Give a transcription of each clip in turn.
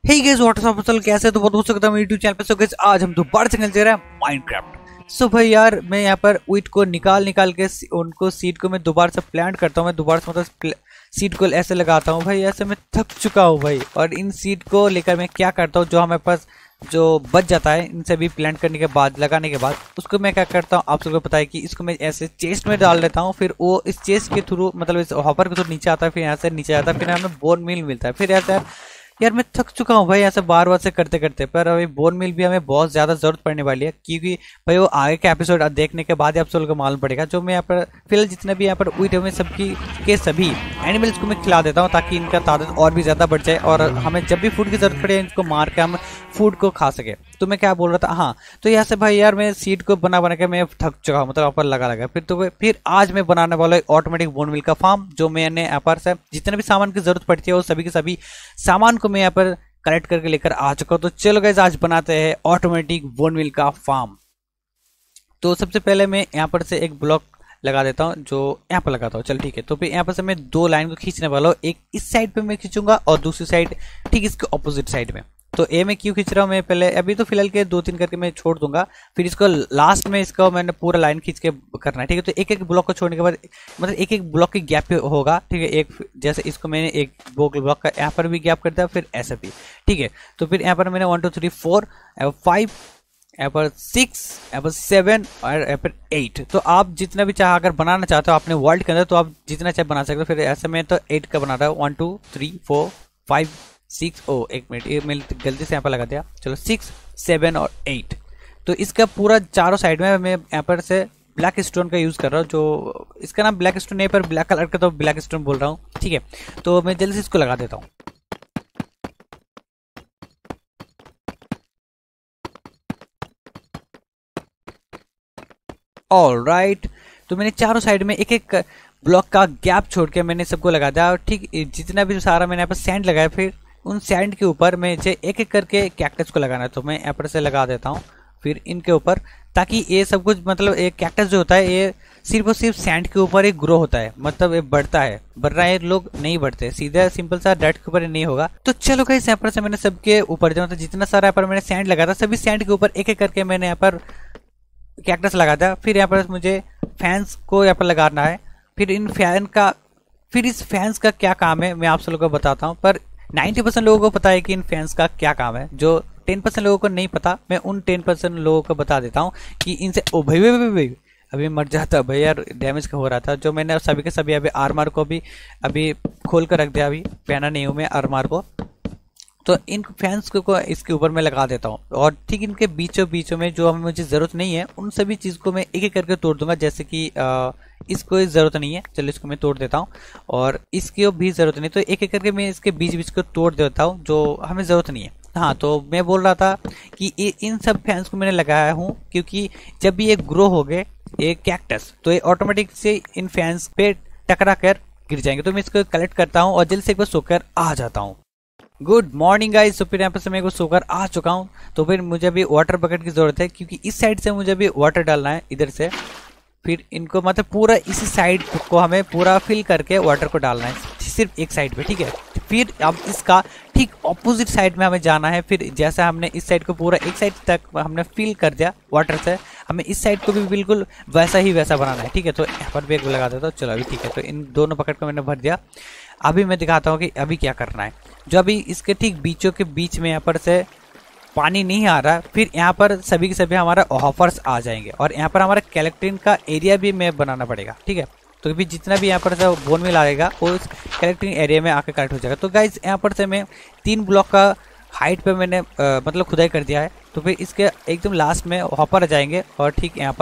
Hey guys what's up कैसे तो बहुत सकता हूं यूट्यूब चैनल पे। सो गाइस आज हम दोबारा से खेल रहे हैं माइनक्राफ्ट। सो भाई यार मैं यहाँ पर वीट को निकाल के उनको सीड को मैं दोबारा से प्लांट करता हूँ। मैं दोबारा से मतलब सीड को ऐसे लगाता हूँ भाई। ऐसे मैं थक चुका हूँ भाई। और इन सीड को लेकर मैं क्या करता हूँ, जो हमारे पास जो बच जाता है इन सभी प्लांट करने के बाद, लगाने के बाद, उसको मैं क्या करता हूँ आप सबको पता है कि इसको मैं ऐसे चेस्ट में डाल लेता हूँ। फिर वो इस चेस्ट के थ्रू मतलब इस हॉपर के थ्रू नीचे आता है, फिर यहाँ से नीचे आता है, फिर हमें बोन मील मिलता है। फिर ऐसे यार मैं थक चुका हूँ भाई ऐसे बार बार से करते करते। पर अभी बोन मिल भी हमें बहुत ज्यादा जरूरत पड़ने वाली है, क्योंकि भाई वो आगे का एपिसोड देखने के बाद ही आप सबको मालूम पड़ेगा। जो मैं यहाँ पर फिलहाल जितने भी यहाँ पर वीट में सबकी के सभी एनिमल्स को मैं खिला देता हूँ, ताकि इनका तादाद और भी ज्यादा बढ़ जाए और हमें जब भी फूड की जरूरत पड़े इनको मार के हम फूड को खा सके। तो मैं क्या बोल रहा था, हाँ तो यहाँ से भाई यार मैं सीड को बना के मैं थक चुका हूँ, मतलब यहाँ पर लगा फिर आज मैं बनाने वाला ऑटोमेटिक बोन मिल का फार्म। जो मैंने यहाँ पर से जितने भी सामान की जरूरत पड़ती है वो सभी के सभी सामान को मैं यहाँ पर कलेक्ट करके लेकर आ चुका हूँ। तो चलो गाइस आज बनाते हैं ऑटोमेटिक बोन मिल का फार्म। तो सबसे पहले मैं यहाँ पर से एक ब्लॉक लगा देता हूँ, जो यहाँ पर लगाता हूँ। चल ठीक है। तो फिर यहाँ पर से मैं दो लाइन को खींचने वाला हूँ, एक इस साइड पे मैं खींचूंगा और दूसरी साइड ठीक इसके ऑपोजिट साइड में। तो ए में क्यों खींच रहा हूँ मैं, पहले अभी तो फिलहाल के दो तीन करके मैं छोड़ दूंगा, फिर इसको लास्ट में इसका मैंने पूरा लाइन खींच के करना है। ठीक है। तो एक एक ब्लॉक को छोड़ने के बाद मतलब एक एक ब्लॉक के गैप पे होगा। ठीक है। एक जैसे इसको मैंने एक ब्लॉक का यहाँ पर भी गैप कर दिया, फिर ऐसा भी। ठीक है। तो फिर यहाँ पर मैंने 1 2 3 4 5 यहाँ पर 6 यहाँ पर 7 और यहाँ पर 8। तो आप जितना भी चाहे अगर बनाना चाहते हो अपने वर्ल्ड के अंदर तो आप जितना चाहे बना सकते हो। फिर ऐसे में तो 8 का बना रहा है, 1 2 3 4 5 6। ओ एक मिनट, ये मैं गलती से यहाँ पर लगा दिया। चलो 6 7 और 8। तो इसका पूरा चारों साइड में मैं यहाँ पर से ब्लैक स्टोन का यूज कर रहा हूँ। जो इसका नाम ब्लैक स्टोन नहीं पर ब्लैक कलर का, तो ब्लैक स्टोन बोल रहा हूँ। ठीक है। तो मैं जल्दी से इसको लगा देता हूँ। ऑलराइट। तो मैंने चारों साइड में एक एक ब्लॉक का गैप छोड़ के मैंने सबको लगा दिया। और ठीक जितना भी सारा मैंने यहाँ पर सैंड लगाया, फिर उन सैंड के ऊपर मैं एक एक करके कैक्टस को लगाना है। तो मैं यहाँ पर से लगा देता हूँ फिर इनके ऊपर, ताकि ये सब कुछ मतलब एक कैक्टस जो होता है ये सिर्फ और सिर्फ सैंड के ऊपर ही ग्रो होता है, मतलब ये बढ़ता है, वरना ये लोग नहीं बढ़ते, सीधा सिंपल सा डर्ट के ऊपर नहीं होगा। तो चलो गाइस यहाँ पर से मैंने सबके ऊपर जो जितना सारा यहाँ पर मैंने सैंड लगाया था सभी सैंड के ऊपर एक एक करके मैंने यहाँ पर कैक्टस लगा दिया। फिर यहाँ पर मुझे फैंस को यहाँ पर लगाना है। फिर इस फैंस का क्या काम है मैं आप सब लोगों को बताता हूँ। पर 90% लोगों को पता है कि इन फैंस का क्या काम है। जो 10% लोगों को नहीं पता, मैं उन 10% लोगों को बता देता हूँ कि इनसे ओ भाई अभी मर जाता भाई यार, डैमेज का हो रहा था। जो मैंने सभी के सभी अभी आर्मर को भी अभी खोल कर रख दिया, अभी पहना नहीं हूँ मैं आर्मर को। तो इन फैंस को इसके ऊपर मैं लगा देता हूँ और ठीक इनके बीचों में जो हमें मुझे जरूरत नहीं है उन सभी चीज को मैं एक एक करके तोड़ दूंगा। जैसे कि इसको जरूरत नहीं है, चलो इसको मैं तोड़ देता हूँ, और इसकी भी जरूरत नहीं, तो एक एक करके मैं इसके बीच को तोड़ देता हूँ जो हमें जरूरत नहीं है। हाँ तो मैं बोल रहा था कि इन सब फैंस को मैंने लगाया हूँ क्योंकि जब भी ये ग्रो हो गए ये कैक्टस, तो ये ऑटोमेटिक से इन फैंस पे टकरा कर गिर जाएंगे। तो मैं इसको कलेक्ट करता हूँ और जल्द से एक बार सोकर आ जाता हूँ। Good morning guys. तो फिर यहाँ पर से मैं को सोकर आ चुका हूँ। तो फिर मुझे अभी वाटर बकेट की जरूरत है, क्योंकि इस साइड से मुझे अभी वाटर डालना है इधर से। फिर इनको मतलब पूरा इसी साइड को हमें पूरा फिल करके वाटर को डालना है, सिर्फ एक साइड पे। ठीक है। फिर अब इसका ठीक ऑपोजिट साइड में हमें जाना है। फिर जैसे हमने इस साइड को पूरा एक साइड तक हमने फिल कर दिया वाटर से, हमें इस साइड को भी बिल्कुल वैसा बनाना है। ठीक है। तो यहाँ पर भी एक लगा देता हूँ। चलो अभी ठीक है। तो इन दोनों बकेट को मैंने भर दिया। अभी मैं दिखाता हूँ कि अभी क्या करना है। जो अभी इसके ठीक बीचों के बीच में यहाँ पर से पानी नहीं आ रहा, फिर यहाँ पर सभी के सभी हमारा हॉपर्स आ जाएंगे और यहाँ पर हमारा कलेक्टिंग का एरिया भी मैं बनाना पड़ेगा। ठीक है। तो भी जितना भी यहाँ पर से बोन मिल आएगा वो उस कलेक्टिंग एरिया में आकर कलेक्ट हो जाएगा। तो गाइज यहाँ पर से मैं 3 ब्लॉक का हाइट पे मैंने मतलब खुदाई कर दिया है। तो फिर इसके एकदम लास्ट में हॉपर आ जाएंगे और ठीक यहाँ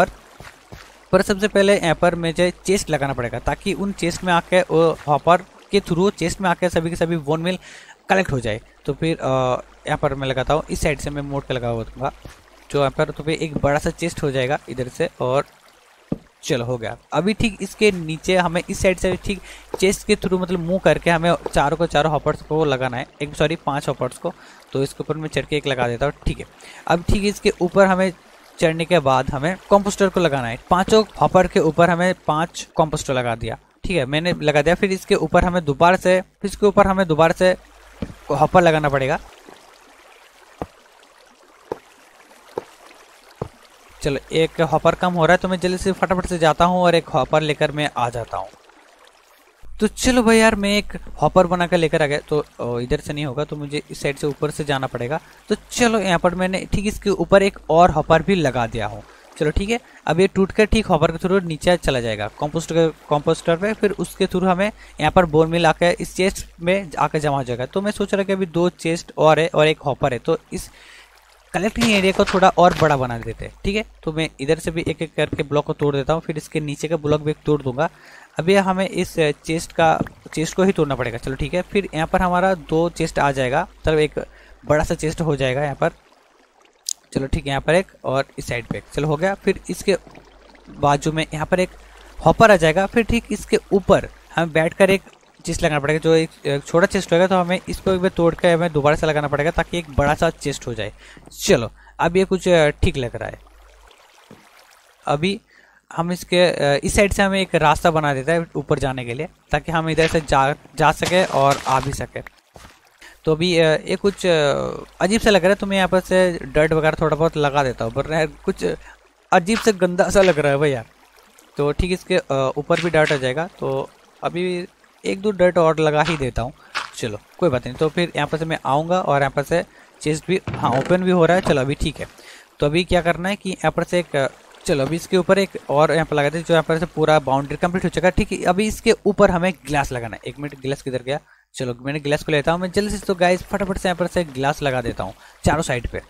पर सबसे पहले यहाँ पर मुझे चेस्ट लगाना पड़ेगा, ताकि उन चेस्ट में आके वो हॉपर के थ्रू चेस्ट में आके सभी के सभी बोन मिल कलेक्ट हो जाए। तो फिर यहाँ पर मैं लगाता हूँ, इस साइड से मैं मोड़ के लगा हुआ दूंगा जो यहाँ पर। तो फिर एक बड़ा सा चेस्ट हो जाएगा इधर से, और चलो हो गया। अभी ठीक इसके नीचे हमें इस साइड से ठीक चेस्ट के थ्रू मतलब मुंह करके हमें चारों हॉपर्स को लगाना है, 5 हॉपर्स को। तो इसके ऊपर मैं चढ़ के एक लगा देता हूँ। ठीक है। अब ठीक इसके ऊपर हमें चढ़ने के बाद हमें कंपोस्टर को लगाना है। 5 हॉपर के ऊपर हमें 5 कंपोस्टर लगा दिया। ठीक है, मैंने लगा दिया। फिर इसके ऊपर हमें दोबारा से हॉपर लगाना पड़ेगा। चलो एक हॉपर कम हो रहा है तो मैं जल्दी से फटाफट से जाता हूँ और एक हॉपर लेकर मैं आ जाता हूँ। तो चलो भाई यार, मैं एक हॉपर बनाकर लेकर आ गया। तो इधर से नहीं होगा तो मुझे इस साइड से ऊपर से जाना पड़ेगा। तो चलो यहाँ पर मैंने ठीक इसके ऊपर एक और हॉपर भी लगा दिया हूँ। चलो ठीक है, अब ये टूट कर ठीक हॉपर के थ्रू नीचे चला जाएगा कंपोस्टर पे। फिर उसके थ्रू हमें यहाँ पर बोन मिल आकर इस चेस्ट में आकर जमा हो जाएगा। तो मैं सोच रहा कि अभी 2 चेस्ट और है और एक हॉपर है, तो इस कलेक्टिंग एरिया को थोड़ा और बड़ा बना देते हैं। ठीक है, तो मैं इधर से भी एक एक करके ब्लॉक को तोड़ देता हूँ, फिर इसके नीचे का ब्लॉक भी तोड़ दूंगा। अभी हमें इस चेस्ट को ही तोड़ना पड़ेगा। चलो ठीक है, फिर यहाँ पर हमारा 2 चेस्ट आ जाएगा, मतलब एक बड़ा सा चेस्ट हो जाएगा यहाँ पर। चलो ठीक है, यहाँ पर एक और इस साइड पे एक, चलो हो गया। फिर इसके बाजू में यहाँ पर एक हॉपर आ जाएगा। फिर ठीक इसके ऊपर हमें बैठकर एक चेस्ट लगाना पड़ेगा, जो एक छोटा चेस्ट होगा तो हमें इसको एक बार तोड़ कर हमें दोबारा से लगाना पड़ेगा ताकि एक बड़ा सा चेस्ट हो जाए। चलो अब ये कुछ ठीक लग रहा है। अभी हम इसके इस साइड से हमें एक रास्ता बना देता है ऊपर जाने के लिए, ताकि हम इधर से जा सके और आ भी सके। तो अभी ये कुछ अजीब सा लग रहा है, तो मैं यहाँ पर से डर्ट वगैरह थोड़ा बहुत लगा देता हूँ, पर कुछ अजीब से गंदा सा लग रहा है भाई यार। तो ठीक इसके ऊपर भी डर्ट आ जाएगा, तो अभी 1-2 डर्ट और लगा ही देता हूँ। चलो कोई बात नहीं। तो फिर यहाँ पर से मैं आऊँगा और यहाँ पर से चेस्ट भी ओपन भी हो रहा है। चलो अभी ठीक है। तो अभी क्या करना है कि यहाँ पर से एक चलो अभी इसके ऊपर एक और यहाँ पर लगा दें, जो यहाँ पर से पूरा बाउंड्री कंप्लीट हो जाएगा। ठीक है, अभी इसके ऊपर हमें ग्लास लगाना है। 1 मिनट, ग्लास किधर गया? चलो मैंने ग्लास को लेता हूँ मैं जल्दी से। तो गाइस फटाफट से यहाँ पर से ग्लास लगा देता हूँ चारों साइड पे।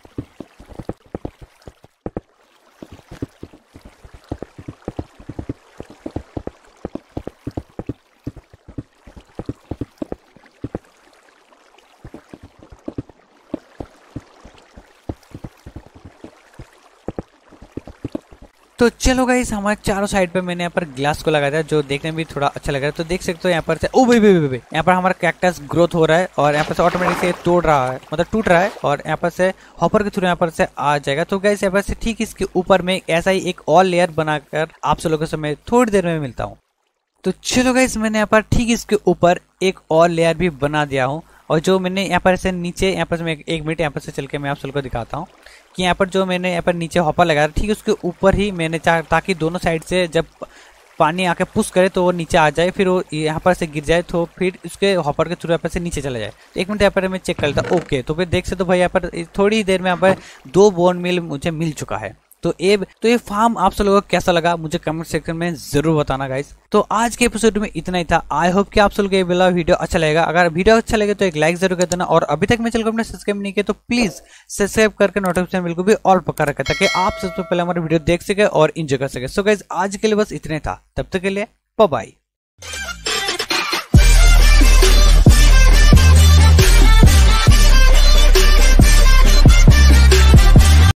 तो चलो गाइस, हमारे चारों साइड पे मैंने यहाँ पर ग्लास को लगा दिया, जो देखने में भी थोड़ा अच्छा लग रहा है। तो देख सकते हो यहाँ पर से ओ भाई यहाँ पर हमारा कैक्टस ग्रोथ हो रहा है और यहाँ पर से ऑटोमेटिक से तोड़ रहा है, मतलब टूट रहा है और यहाँ पर से हॉपर के थ्रू यहाँ पर से आ जाएगा। तो गाइस यहाँ पर से ठीक इसके ऊपर में ऐसा ही एक और लेयर बनाकर आप सब लोगों से मैं थोड़ी देर में मिलता हूँ। तो चलो गाइस, मैंने यहाँ पर ठीक इसके ऊपर एक और लेयर भी बना दिया हूँ। और जो मैंने यहाँ पर से नीचे यहाँ पर से मैं 1 मिनट यहाँ पर से चल के मैं आप सबको दिखाता हूँ कि यहाँ पर जो मैंने यहाँ पर नीचे हॉपर लगाया ठीक उसके ऊपर ही मैंने ताकि दोनों साइड से जब पानी आके पुश करे तो वो नीचे आ जाए, फिर वो यहाँ पर से गिर जाए तो फिर उसके हॉपर के थ्रू यहाँ पर से नीचे चला जाए। तो 1 मिनट यहाँ पर मैं चेक कर लेता। ओके, तो फिर देख सकते हो भाई यहाँ पर थोड़ी ही देर में यहाँ पर 2 बोन मिल मुझे मिल चुका है। तो ये फार्म आप सब लोगों को कैसा लगा मुझे कमेंट सेक्शन में जरूर बताना गाइस। तो आज के एपिसोड में इतना ही था। आई होप कि आप सब लोगों को ये वाला वीडियो अच्छा लगेगा। अगर वीडियो अच्छा लगे तो एक लाइक जरूर कर देना, और अभी तक मेरे चैनल को अपने सब्सक्राइब नहीं किया तो प्लीज सब्सक्राइब करके नोटिफिकेशन बिल को भी ऑल पक्का रखें, ताकि आप सबसे पहले हमारे वीडियो देख सके और एंजॉय कर सके। सो गाइस, आज के लिए बस इतना ही था। तब तक के लिए बाय बाय।